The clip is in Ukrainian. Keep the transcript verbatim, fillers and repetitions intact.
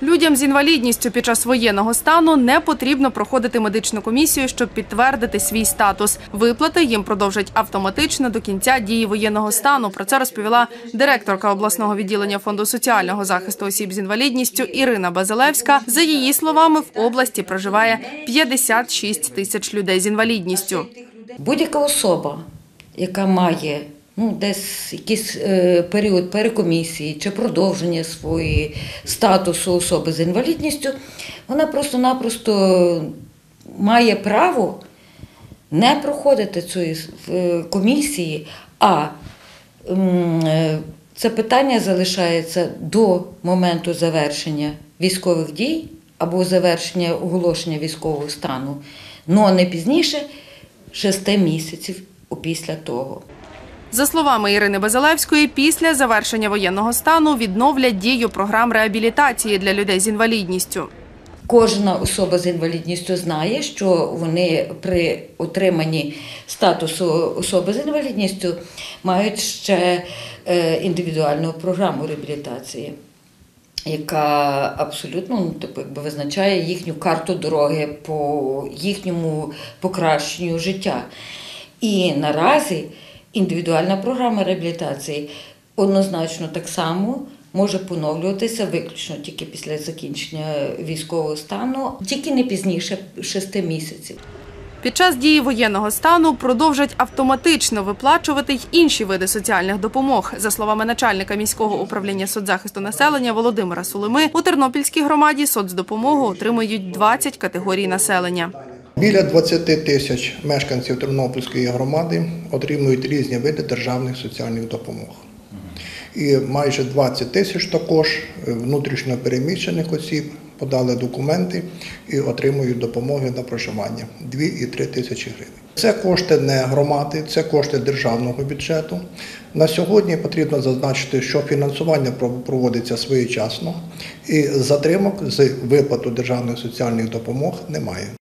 Людям з інвалідністю під час воєнного стану не потрібно проходити медичну комісію, щоб підтвердити свій статус. Виплати їм продовжать автоматично до кінця дії воєнного стану. Про це розповіла директорка обласного відділення Фонду соціального захисту осіб з інвалідністю Ірина Базилевська. За її словами, в області проживає п'ятдесят шість тисяч людей з інвалідністю. Будь-яка особа, яка має ну, десь якийсь е, період перекомісії чи продовження своєї статусу особи з інвалідністю, вона просто-напросто має право не проходити цієї комісії, а е, це питання залишається до моменту завершення військових дій або завершення оголошення військового стану, але не пізніше шести місяців після того. За словами Ірини Базилевської, після завершення воєнного стану відновлять дію програм реабілітації для людей з інвалідністю. Кожна особа з інвалідністю знає, що вони при отриманні статусу особи з інвалідністю мають ще індивідуальну програму реабілітації, яка абсолютно ну, типу, якби визначає їхню карту дороги по їхньому покращенню життя. І наразі індивідуальна програма реабілітації однозначно так само може поновлюватися виключно тільки після закінчення військового стану, тільки не пізніше шести місяців. Під час дії воєнного стану продовжать автоматично виплачувати й інші види соціальних допомог. За словами начальника міського управління соцзахисту населення Володимира Сулими, у Тернопільській громаді соцдопомогу отримують двадцять категорій населення. Біля двадцяти тисяч мешканців Тернопільської громади отримують різні види державних соціальних допомог. І майже двадцять тисяч також внутрішньо переміщених осіб подали документи і отримують допомоги на проживання – дві і три тисячі гривень. Це кошти не громади, це кошти державного бюджету. На сьогодні потрібно зазначити, що фінансування проводиться своєчасно і затримок з виплату державних соціальних допомог немає.